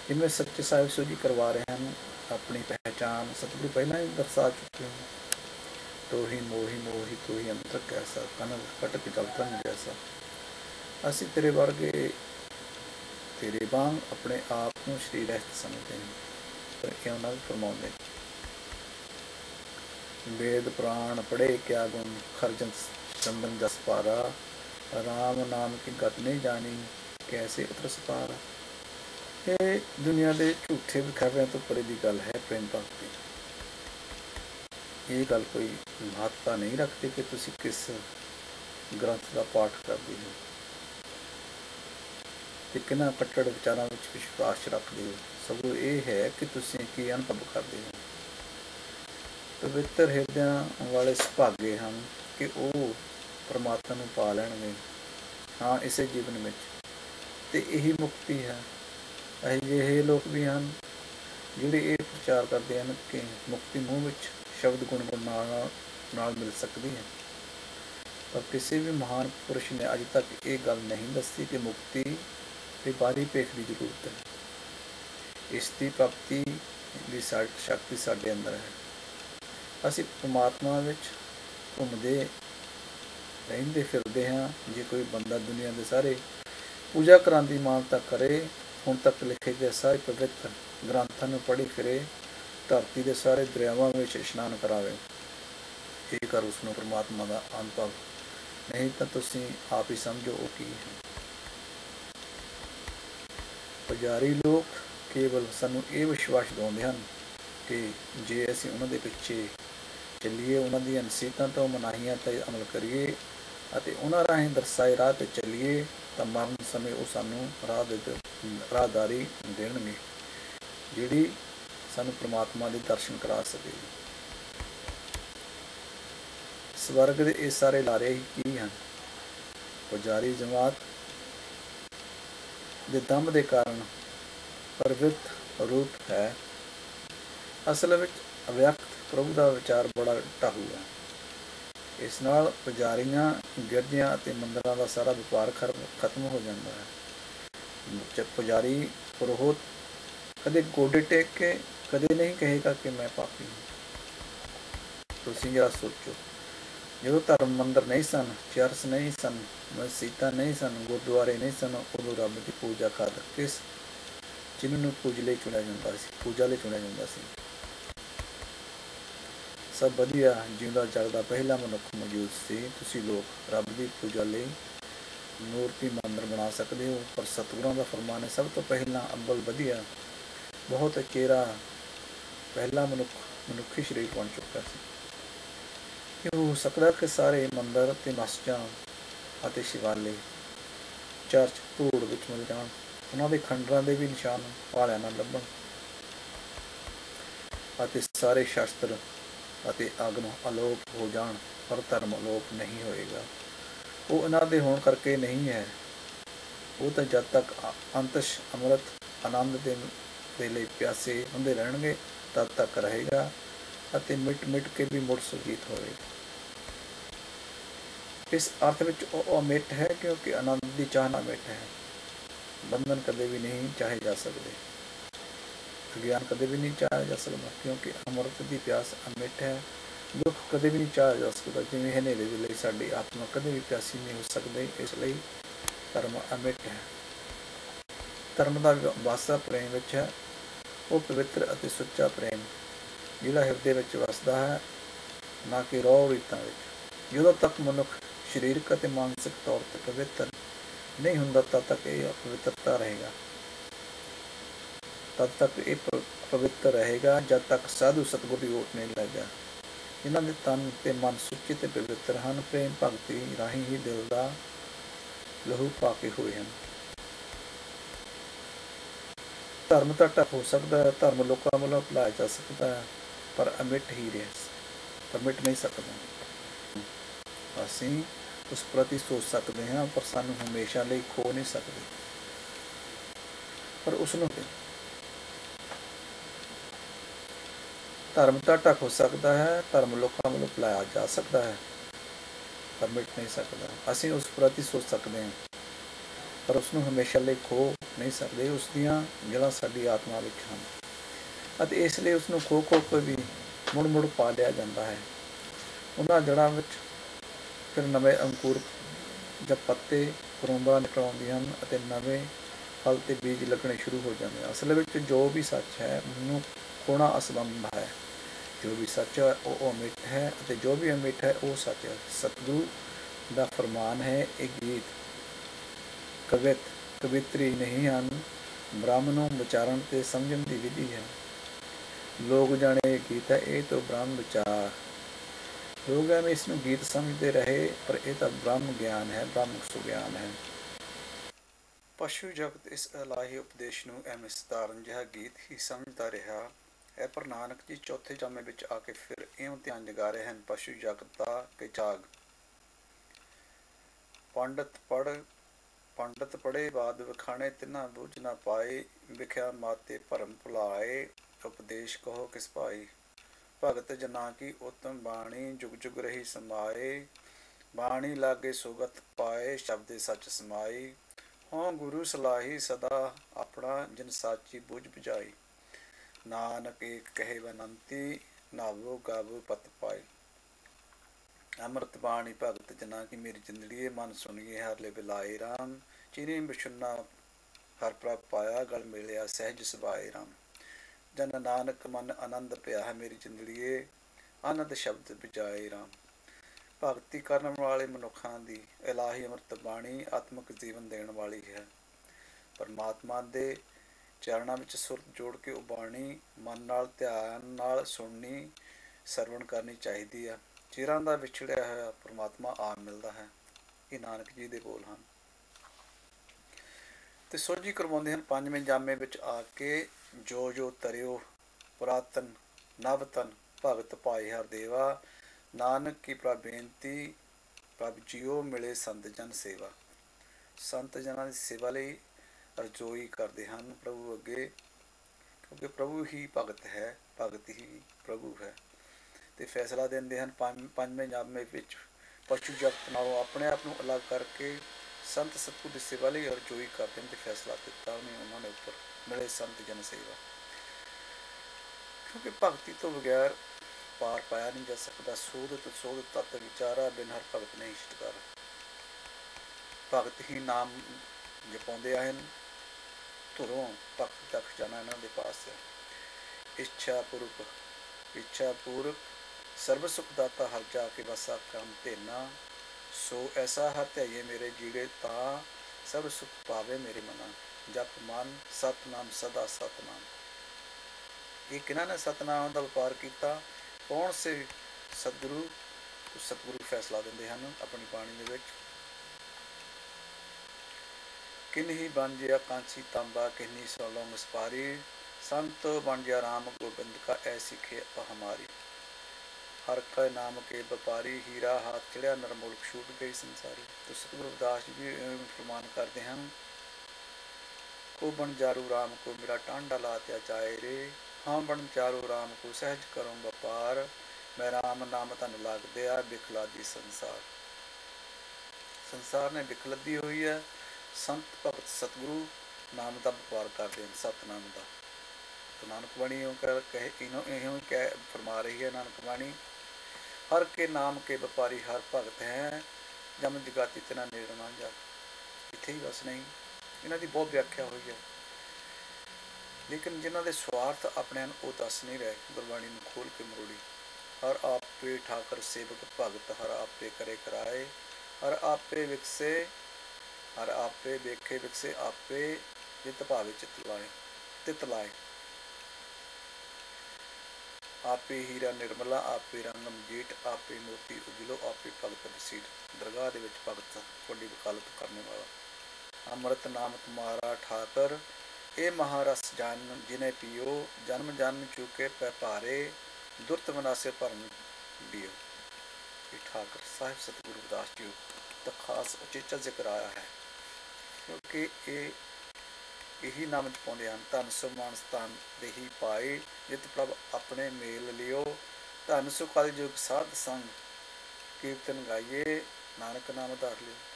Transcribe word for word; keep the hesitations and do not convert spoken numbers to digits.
जिमें सच्चे साहिब सो जी करवा रहे हैं अपनी पहचान सतगुरु पहला ही दर्शा चुके हैं। तो ही मोही मोही तो ही अंतर कैसा कनक कटक जलतरंग जैसा। असी तेरे वर्गे तेरे वांग अपने आप को शरीर रहत समझते हैं। पर इन्होंने भी फरमाते वेद पुराण पढ़े क्या गुण खरजन चंदन जस पारा। राम नाम की गत नहीं जानी कैसे उतर सपारा। ये दुनिया के झूठे विखरविਆਂ तो परे की गल है प्रेम भगती। ये गल कोई महत्ता नहीं रखती कि तुसी किस ग्रंथ का पाठ करते हो कि किन्हां कट्टड़ विचारां विच विश्वास रखते हो। सगों ये है कि तुसी की अनुभव करते हो। पवित्र हिरदियां वाले सुभागे हैं कि वो परमात्मा नूं पा लैणगे हाँ इसे जीवन में। तो यही मुक्ति है। अजिहे लोग भी हैं जिहड़े ये प्रचार करते हैं कि मुक्ति मूँह विच शब्द गुणगुण नाल नाल मिल सकती है। पर किसी भी महान पुरुष ने अज तक ये गल नहीं दसी कि मुक्ति की बारी भेख की जरूरत है। इसकी प्राप्ति की शक्ति साडे अंदर है। असी परमात्मा विच घूमते रहते फिरते हाँ। जे कोई बंदा दुनिया के सारे पूजा कराने की मानता करे हुण तक लिखे गए सारे पवित्र ग्रंथां नूं पढ़ी फिरे धरती के सारे दरियावां में इशनान करावे ये कर उसनूं परमात्मा का अनुभव नहीं तो तुसीं आप ही समझो वो की है। पुजारी लोग केवल सानूं ये विश्वास दिलाउंदे हन कि जे असीं उन्हां दे पिछे चलीए उन्हां दीआं नसीहतां तो मनाहियां ते अमल करिए ਅਤੇ ਉਹਨਾਂ ਰਾਹੀਂ ਦਰਸਾਏ ਰਾਹ 'ਤੇ ਚੱਲੀਏ ਤਾਂ ਮਰਨ ਸਮੇਂ ਉਹ ਸਾਨੂੰ ਰਾਹ ਦੇ ਰਾਹਦਾਰੀ ਦੇਣਗੇ ਜਿਹੜੀ ਸਾਨੂੰ ਪ੍ਰਮਾਤਮਾ ਦੇ ਦਰਸ਼ਨ ਕਰਾ ਸਕੇਗੀ। ਸਵਰਗ ਦੇ ਇਹ ਸਾਰੇ ਲਾਰੇ ਕੀ ਹਨ? ਪੁਜਾਰੀ ਜਮਾਤ ਦੇ ਦਮ ਦੇ ਕਾਰਨ ਪ੍ਰਵਿਰਤ ਰੂਪ ਹੈ। ਅਸਲ ਵਿੱਚ ਅਵਿਅਕਤ ਪ੍ਰਭੂ ਦਾ ਵਿਚਾਰ ਬੜਾ ਢਾਹੂ ਹੈ। ਇਸ ਨਾਲ ਪੁਜਾਰੀਆਂ ਗਿਰਜਿਆਂ ਅਤੇ ਮੰਦਰਾਂ ਦਾ ਸਾਰਾ ਵਪਾਰ ਖਤਮ ਹੋ ਜਾਂਦਾ ਹੈ। ਜਦ ਪੁਜਾਰੀ ਪੁਰੋਹਿਤ ਕਦੇ ਗੋਡੇ ਟੇਕ ਕੇ ਕਦੇ ਨਹੀਂ ਕਹੇਗਾ ਕਿ ਮੈਂ ਪਾਪੀ ਹਾਂ। ਤੁਸੀਂ ਜਰਾ ਸੋਚੋ ਜਦੋਂ ਧਰਮ ਮੰਦਰ ਨਹੀਂ ਸਨ, ਚਰਚ ਨਹੀਂ ਸਨ, ਮਸਜਿਦਾਂ ਨਹੀਂ ਸਨ, ਗੁਰਦੁਆਰੇ ਨਹੀਂ ਸਨ, ਉਦੋਂ ਰੱਬ ਦੀ ਪੂਜਾ ਖਾਤਰ ਕਿਸ ਚਿੰਨ੍ਹ ਨੂੰ ਪੂਜ ਲਈ ਚੁਣਿਆ ਜਾਂਦਾ ਸੀ ਪੂਜਾ ਲਈ ਚੁਣਿਆ ਜਾਂਦਾ ਸੀ। ਸਭ ਵਧੀਆ ਜਿਉਂਦਾ ਜਗਦਾ ਪਹਿਲਾ ਮਨੁੱਖ ਮੌਜੂਦ ਸੀ। ਤੁਸੀਂ ਲੋਕ ਰੱਬ ਦੀ ਪੂਜਾ ਲਈ ਮੂਰਤੀ ਮੰਦਰ ਬਣਾ ਸਕਦੇ ਹੋ, ਪਰ ਸਤਿਗੁਰਾਂ ਦਾ ਫਰਮਾਨ ਹੈ ਸਭ ਤੋਂ ਪਹਿਲਾਂ ਅੱਵਲ ਵਧੀਆ ਬਹੁਤ ਚਿਹਰਾ ਪਹਿਲਾ ਮਨੁੱਖ ਮਨੁੱਖੀ ਸਰੀਰ ਬਣ ਚੁੱਕਾ ਸੀ। ਇਹ ਹੋ ਸਕਦਾ ਕਿ ਸਾਰੇ ਮੰਦਰ ਅਤੇ ਮਸਜਿਦਾਂ ਅਤੇ ਸ਼ਿਵਾਲੇ ਚਰਚ ਧੂੜ ਵਿੱਚ ਮਿਲ ਜਾਣ, ਉਹਨਾਂ ਦੇ ਖੰਡਰਾਂ ਦੇ ਵੀ ਨਿਸ਼ਾਨ ਭਾਲਿਆਂ ਨਾਲ ਲੱਭਣ ਅਤੇ ਸਾਰੇ ਸ਼ਾਸਤਰ ਅਤੇ ਆਗਮ ਅਲੋਪ ਹੋ ਜਾਣ, ਪਰ ਧਰਮ ਅਲੋਪ ਨਹੀਂ ਹੋਏਗਾ। ਉਹ ਇਹਨਾਂ ਦੇ ਹੋਣ ਕਰਕੇ ਨਹੀਂ ਹੈ। ਉਹ ਤਾਂ ਜਦ ਤੱਕ ਅੰਤਸ਼ ਅੰਮ੍ਰਿਤ ਆਨੰਦ ਦੇ ਦੇ ਲਈ ਪਿਆਸੇ ਹੁੰਦੇ ਰਹਿਣਗੇ ਤਦ ਤੱਕ ਰਹੇਗਾ ਅਤੇ ਮਿਟ ਮਿਟ ਕੇ ਵੀ ਮੁੜ ਸੁਰਜੀਤ ਹੋਵੇਗਾ। ਇਸ ਅਰਥ ਵਿੱਚ ਉਹ ਅਮਿੱਟ ਹੈ ਕਿਉਂਕਿ ਆਨੰਦ ਦੀ ਚਾਹਨਾ ਮਿੱਟ ਹੈ। ਬੰਧਨ ਕਦੇ ਵੀ ਨਹੀਂ ਚਾਹੇ ਜਾ ਸਕਦੇ, ਗਿਆਨ ਕਦੇ ਵੀ ਨਹੀਂ ਚਾਹਿਆ ਜਾ ਸਕਦਾ ਕਿਉਂਕਿ ਅੰਮ੍ਰਿਤ ਦੀ ਪਿਆਸ ਅਮਿੱਟ ਹੈ। ਦੁੱਖ ਕਦੇ ਵੀ ਨਹੀਂ ਚਾਹਿਆ ਜਾ ਸਕਦਾ ਜਿਵੇਂ ਹਨੇਰੇ ਦੇ ਲਈ ਸਾਡੀ ਆਤਮਾ ਕਦੇ ਵੀ ਪਿਆਸੀ ਨਹੀਂ ਹੋ ਸਕਦੀ। ਇਸ ਲਈ ਧਰਮ ਅਮਿੱਟ ਹੈ। ਧਰਮ ਦਾ ਵਾਸਾ ਪ੍ਰੇਮ ਵਿੱਚ ਹੈ। ਉਹ ਪਵਿੱਤਰ ਅਤੇ ਸੁੱਚਾ ਪ੍ਰੇਮ ਜਿਹੜਾ ਹਿਰਦੇ ਵਿੱਚ ਵਸਦਾ ਹੈ, ਨਾ ਕਿ ਰੋਹ ਰੀਤਾਂ ਵਿੱਚ। ਜਦੋਂ ਤੱਕ ਮਨੁੱਖ ਸਰੀਰਕ ਅਤੇ ਮਾਨਸਿਕ ਤੌਰ 'ਤੇ ਪਵਿੱਤਰ ਨਹੀਂ ਹੁੰਦਾ ਤਦ ਤੱਕ ਇਹ ਅਪਵਿੱਤਰਤਾ ਰਹੇਗਾ ਤਦ ਤੱਕ ਇਹ ਪਵਿੱਤਰ ਰਹੇਗਾ ਜਦ ਤੱਕ ਸਾਧੂ ਸਤਿਗੁਰ ਦੀ ਓਟ ਨਹੀਂ ਲੱਗਾ। ਇਹਨਾਂ ਦੇ ਤਨ ਅਤੇ ਮਨ ਸੁੱਚੇ ਅਤੇ ਪਵਿੱਤਰ ਹਨ। ਪ੍ਰੇਮ ਭਗਤੀ ਰਾਹੀਂ ਹੀ ਦਿਲ ਦਾ ਲਹੂ ਪਾ ਕੇ ਹੋਏ ਹਨ। ਧਰਮ ਤਾਂ ਢੱਕ ਹੋ ਸਕਦਾ ਹੈ, ਧਰਮ ਲੋਕਾਂ ਵੱਲੋਂ ਅਪਣਾਇਆ ਜਾ ਸਕਦਾ ਹੈ, ਪਰ ਅਮਿੱਟ ਹੀ ਰਹਿ ਪਰ ਮਿਟ ਨਹੀਂ ਸਕਦਾ। ਅਸੀਂ ਉਸ ਪ੍ਰਤੀ ਸੋਚ ਸਕਦੇ ਹਾਂ ਪਰ ਸਾਨੂੰ ਹਮੇਸ਼ਾ ਲਈ ਖੋ ਨਹੀਂ ਸਕਦੇ। ਪਰ ਉਸਨੂੰ ਧਰਮ ਤਾਂ ਢੱਕ ਹੋ ਸਕਦਾ ਹੈ, ਧਰਮ ਲੋਕਾਂ ਵੱਲੋਂ ਭੁਲਾਇਆ ਜਾ ਸਕਦਾ ਹੈ, ਪਰ ਮਿਟ ਨਹੀਂ ਸਕਦਾ। ਅਸੀਂ ਉਸ ਪ੍ਰਤੀ ਸੋਚ ਸਕਦੇ ਹਾਂ ਪਰ ਉਸਨੂੰ ਹਮੇਸ਼ਾ ਲਈ ਖੋ ਨਹੀਂ ਸਕਦੇ। ਉਸ ਦੀਆਂ ਜੜ੍ਹਾਂ ਸਾਡੀ ਆਤਮਾ ਵਿੱਚ ਹਨ ਅਤੇ ਇਸ ਲਈ ਉਸਨੂੰ ਖੋ ਖੋ ਕੇ ਵੀ ਮੁੜ ਮੁੜ ਪਾ ਲਿਆ ਜਾਂਦਾ ਹੈ। ਉਹਨਾਂ ਜੜ੍ਹਾਂ ਵਿੱਚ ਫਿਰ ਨਵੇਂ ਅੰਕੁਰ ਜਾਂ ਪੱਤੇ ਕਰੂੰਬਾਂ ਨਿਕਲ ਆਉਂਦੀਆਂ ਹਨ ਅਤੇ ਨਵੇਂ ਫਲ ਅਤੇ ਬੀਜ ਲੱਗਣੇ ਸ਼ੁਰੂ ਹੋ ਜਾਂਦੇ ਹਨ। ਅਸਲ ਵਿੱਚ ਜੋ ਵੀ ਸੱਚ ਹੈ ਉਹਨੂੰ ਖੋਣਾ ਅਸੰਭਵ ਹੈ। ਜੋ ਵੀ ਸੱਚ ਹੈ ਉਹ ਅਮਿੱਟ ਹੈ ਅਤੇ ਜੋ ਵੀ ਅਮਿੱਟ ਹੈ ਉਹ ਸੱਚ ਹੈ। ਸਤਿਗੁਰੂ ਦਾ ਫਰਮਾਨ ਹੈ, ਇਹ ਗੀਤ ਕਵਿਤ ਕਵਿਤਰੀ ਨਹੀਂ ਹਨ, ਬ੍ਰਹਮ ਨੂੰ ਵਿਚਾਰਨ ਅਤੇ ਸਮਝਣ ਦੀ ਵਿਧੀ ਹੈ। ਲੋਕ ਜਾਣੇ ਇਹ ਗੀਤ ਹੈ, ਇਹ ਤਾਂ ਬ੍ਰਹਮ ਵਿਚਾਰ। ਲੋਕ ਐਵੇਂ ਇਸ ਨੂੰ ਗੀਤ ਸਮਝਦੇ ਰਹੇ, ਪਰ ਇਹ ਤਾਂ ਬ੍ਰਹਮ ਗਿਆਨ ਹੈ, ਬ੍ਰਹਮ ਸੁਗਿਆਨ ਹੈ। ਪਸ਼ੂ ਜਗਤ ਇਸ ਇਲਾਹੀ ਉਪਦੇਸ਼ ਨੂੰ ਐਵੇਂ ਸਧਾਰਨ ਜਿਹਾ ਗੀਤ ਹੀ ਸਮਝਦਾ ਰਿਹਾ ਹੈ, ਪਰ ਨਾਨਕ ਜੀ ਚੌਥੇ ਜਾਮੇ ਵਿੱਚ ਆ ਕੇ ਫਿਰ ਇਉਂ ਧਿਆਨ ਜਗਾ ਰਹੇ ਹਨ। ਪਸ਼ੂ ਜਗਤ ਦਾ ਕਿ ਜਾਗ ਪੰਡਤ ਪੜ੍ਹ ਪੰਡਤ ਪੜ੍ਹੇ ਬਾਦ ਵਿਖਾਣੇ ਤਿੰਨਾ ਬੁੱਝ ਨਾ ਪਾਏ, ਵਿਖਿਆ ਮਾਤੇ ਭਰਮ ਭੁਲਾਏ, ਉਪਦੇਸ਼ ਕਹੋ ਕਿਸ ਭਾਈ। ਭਗਤ ਜਨਾ ਕੀ ਉਤਮ ਬਾਣੀ, ਜੁਗ ਜੁਗ ਰਹੀ ਸਮਾਏ, ਬਾਣੀ ਲਾਗੇ ਸੁਗਤ ਪਾਏ, ਸ਼ਬਦੇ ਸੱਚ ਸਮਾਈ। ਹੋਂ ਗੁਰੂ ਸਲਾਹੀ ਸਦਾ ਆਪਣਾ, ਜਿਨ ਸਾਚੀ ਬੁਝ ਬੁਝਾਈ। ਨਾਨਕ ਏਕ ਕਹੇ ਬਨੰਤੀ, ਨਾਵੋ ਗਾਵੋ ਪਤ ਪਾਏ। ਅੰਮ੍ਰਿਤ ਬਾਣੀ ਭਗਤ ਜਨਾ ਕੀ, ਮੇਰੀ ਜਿੰਦੜੀਏ ਮਨ ਸੁਣੀਏ ਹਰ ਲੈ ਬਿਲਾਏ ਰਾਮ। ਚੀਨੀ ਬਿਸ਼ੁਨਾ ਹਰ ਪ੍ਰਭ ਪਾਇਆ, ਗਲ ਮਿਲਿਆ ਸਹਿਜ ਸੁਭਾਏ ਰਾਮ। ਜਨ ਨਾਨਕ ਮਨ ਆਨੰਦ ਪਿਆ ਹੈ, ਮੇਰੀ ਜਿੰਦੜੀਏ ਆਨੰਦ ਸ਼ਬਦ ਬਿਜਾਏ ਰਾਮ। ਭਗਤੀ ਕਰਨ ਵਾਲੇ ਮਨੁੱਖਾਂ ਦੀ ਇਲਾਹੀ ਅੰਮ੍ਰਿਤ ਬਾਣੀ ਆਤਮਿਕ ਜੀਵਨ ਦੇਣ ਵਾਲੀ ਹੈ। ਪਰਮਾਤਮਾ ਦੇ ਚਰਨਾਂ ਵਿੱਚ ਸੁਰਤ ਜੋੜ ਕੇ ਉਹ ਬਾਣੀ ਮਨ ਨਾਲ ਧਿਆਨ ਨਾਲ ਸੁਣਨੀ ਸਰਵਣ ਕਰਨੀ ਚਾਹੀਦੀ ਹੈ। ਚਿਰਾਂ ਦਾ ਵਿਛੜਿਆ ਹੋਇਆ ਪਰਮਾਤਮਾ ਆ ਮਿਲਦਾ ਹੈ। ਇਹ ਨਾਨਕ ਜੀ ਦੇ ਬੋਲ ਹਨ ਤੇ ਸੋਝੀ ਕਰਵਾਉਂਦੇ ਹਨ। ਪੰਜਵੇਂ ਜਾਮੇ ਵਿੱਚ ਆ ਕੇ ਜੋ ਜੋ ਤਰਿਓ ਪੁਰਾਤਨ ਨਵਤਨ ਭਗਤ ਭਾਈ ਹਰਦੇਵਾ, ਨਾਨਕ ਕੀ ਪ੍ਰਭ ਬੇਨਤੀ ਪ੍ਰਭ ਜੀਓ ਮਿਲੇ ਸੰਤ ਜਨ ਸੇਵਾ। ਸੰਤ ਜਨਾਂ ਦੀ ਸੇਵਾ ਲਈ ਅਰਜ਼ੋਈ ਕਰਦੇ ਹਨ ਪ੍ਰਭੂ ਅੱਗੇ, ਕਿਉਂਕਿ ਪ੍ਰਭੂ ਹੀ ਭਗਤ ਹੈ, ਭਗਤ ਹੀ ਪ੍ਰਭੂ ਹੈ। ਅਤੇ ਫੈਸਲਾ ਦਿੰਦੇ ਹਨ ਪੰਜ ਪੰਜਵੇਂ ਜਾਮੇ ਵਿੱਚ ਪਸ਼ੂ ਜਗਤ ਨਾਲੋਂ ਆਪਣੇ ਆਪ ਨੂੰ ਅਲੱਗ ਕਰਕੇ ਸੰਤ ਸਤਿਗੁਰ ਦੀ ਸੇਵਾ ਲਈ ਅਰਜ਼ੋਈ ਕਰਦੇ ਹਨ ਅਤੇ ਫੈਸਲਾ ਦਿੱਤਾ ਉਹਨੇ ਉਹਨਾਂ ਦੇ ਉੱਪਰ, ਮਿਲੇ ਸੰਤ ਜਨ ਸੇਵਾ। ਕਿਉਂਕਿ ਭਗਤੀ ਤੋਂ ਬਗੈਰ ਪਾਰ ਪਾਇਆ ਨਹੀਂ ਜਾ ਸਕਦਾ। ਸੋਧਤ ਸੋਧਤ ਤਤ ਵਿਚਾਰਾ, ਬਿਨ ਹਰ ਭਗਤ ਨਹੀਂ ਛੁਟਕਾਰਾ। ਭਗਤ ਹੀ ਨਾਮ ਜਪਾਉਂਦੇ ਆਏ ਹਨ, ਧੁਰੋਂ ਭਗਤ ਤੱਕ ਜਾਣਾ ਇਹਨਾਂ ਦੇ ਪਾਸ ਹੈ। ਇੱਛਾ ਪੂਰਕ ਇੱਛਾ ਪੂਰਕ ਸਰਬ ਸੁਖ ਦਾਤਾ, ਹਰ ਜਾ ਕੇ ਵਸਾ ਕੰਮ ਧੇਨਾ। ਸੋ ਐਸਾ ਹਰ ਧਿਆਈਏ ਮੇਰੇ ਜੀੜੇ, ਤਾਂ ਸਭ ਸੁਖ ਪਾਵੇ ਮੇਰੇ ਮਨਾ। ਜਪ ਮਨ ਸਤਨਾਮ ਸਦਾ ਸਤਨਾਮ। ਇਹ ਕਿਹਨਾਂ ਨੇ ਸਤਨਾਮ ਦਾ ਵਪਾਰ ਕੀਤਾ? ਕੌਣ ਸੇ ਸਤਿਗੁਰੂ? ਸਤਿਗੁਰੂ ਫੈਸਲਾ ਦਿੰਦੇ ਹਨ ਆਪਣੀ ਬਾਣੀ ਦੇ ਵਿੱਚ। ਕਿਨਹੀ ਬਣ ਜਿਆ ਕਾਂਸੀ ਤਾਂਬਾ, ਕਿੰਨੀ ਸੋ ਲੌਂਗ ਸਪਾਰੀ। ਸੰਤ ਬਣ ਜਿਆ ਰਾਮ ਗੋਬਿੰਦ ਕਾ, ਐ ਸਿੱਖੇ ਹਮਾਰੀ। ਹਰ ਕੈ ਨਾਮ ਕੇ ਵਪਾਰੀ, ਹੀਰਾ ਹਾਥ ਚੜਿਆ ਨਰਮੁਲਕ ਛੂਟ ਗਈ ਸੰਸਾਰੀ। ਤੋ ਸਤਿਗੁਰੂ ਰਵਿਦਾਸ ਜੀ ਵੀ ਫਰਮਾਨ ਕਰਦੇ ਹਨ, ਕੋ ਬਣ ਜਾਰੂ ਰਾਮ ਕੋ, ਮੇਰਾ ਟਾਂਡਾ ਲਾ ਤਿਆ ਜਾਏ ਰੇ। ਹਾਂ ਬਣ ਚਾਰੂ ਰਾਮ ਕੋ, ਸਹਿਜ ਕਰੋ ਵਪਾਰ। ਮੈਂ ਰਾਮ ਨਾਮ ਧਨ ਲਾਗਦੇ ਆ, ਬਿਖ ਲਾਦੀ ਸੰਸਾਰ। ਸੰਸਾਰ ਨੇ ਬਿਖ ਲੱਦੀ ਹੋਈ ਹੈ। ਸੰਤ ਭਗਤ ਸਤਿਗੁਰੂ ਨਾਮ ਦਾ ਵਪਾਰ ਕਰਦੇ ਹਨ, ਸਤਨਾਮ ਦਾ। ਨਾਨਕ ਬਾਣੀ ਇਉਂ ਕਹੇ ਇਉਂ ਕਹਿ ਫਰਮਾ ਰਹੀ ਹੈ ਨਾਨਕ ਬਾਣੀ, ਹਰ ਕੇ ਨਾਮ ਕੇ ਵਪਾਰੀ, ਹਰ ਭਗਤ ਹੈ ਜਮ ਜਗਾਤੀ ਤਿਨਾ ਨੇੜ ਨਾ ਜਾ। ਇੱਥੇ ਹੀ ਬਸ ਨਹੀਂ, ਇਹਨਾਂ ਦੀ ਬਹੁਤ ਵਿਆਖਿਆ ਹੋਈ ਹੈ, ਲੇਕਿਨ ਜਿਨ੍ਹਾਂ ਦੇ ਸਵਾਰਥ ਆਪਣੇ ਹਨ ਉਹ ਦੱਸ ਨਹੀਂ ਰਹੇ ਗੁਰਬਾਣੀ ਨੂੰ ਖੋਲ੍ਹ ਕੇ ਮਰੋੜੀ। ਹਰ ਆਪੇ ਠਾਕਰ ਸੇਵਕ ਭਗਤ, ਹਰ ਆਪੇ ਕਰੇ ਕਰਾਏ। ਹਰ ਆਪੇ ਵਿਕਸੇ ਹਰ ਆਪੇ ਵੇਖੇ ਵਿਕਸੇ, ਆਪੇ ਜਿਤ ਭਾਵੇ ਚਿਤ ਲਾਏ ਤਿਤ ਲਾਏ। ਆਪੇ ਹੀਰਾ ਨਿਰਮਲਾ, ਆਪੇ ਰੰਗ ਮਜੀਠ, ਆਪੇ ਮੋਤੀ ਉਜਲੋ, ਆਪੇ ਭਗਤ ਬਸੀਠ। ਦਰਗਾਹ ਦੇ ਵਿੱਚ ਭਗਤ ਤੁਹਾਡੀ ਵਕਾਲਤ ਕਰਨ ਵਾਲਾ। ਅੰਮ੍ਰਿਤ ਨਾਮ ਤੁਮਾਰਾ ਠਾਕਰ, ਇਹ ਮਹਾਰਸ ਜਾਨ ਜਿਨੇ ਪੀਓ। ਜਨਮ ਜਨਮ ਚੁਕੇ ਪੈ ਭਾਰੇ, ਦੁਰਤ ਮਨਾਸੇ ਭਰਮ ਦਿਓ। ਇਹ ਠਾਕਰ ਸਾਹਿਬ ਸਤਿਗੁਰੂ ਰਵਿਦਾਸ ਜੀ ਦਾ ਖਾਸ ਉਚੇਚਾ ਜ਼ਿਕਰ ਆਇਆ ਹੈ, ਕਿਉਂਕਿ ਇਹ ਇਹੀ ਨਾਮ ਜਪਾਉਂਦੇ ਹਨ। ਧਨ ਸੁਮਾਨ ਸਤਾਨ ਦੇਹੀ ਪਾਏ, ਜਿਤ ਪ੍ਰਭ ਆਪਣੇ ਮੇਲ ਲਿਓ। ਧਨ ਸੁ ਕਲ ਯੁਗ ਸਾਧ ਸੰਗ, ਕੀਰਤਨ ਗਾਈਏ, ਨਾਨਕ ਨਾਮ ਧਾਰ ਲਿਓ।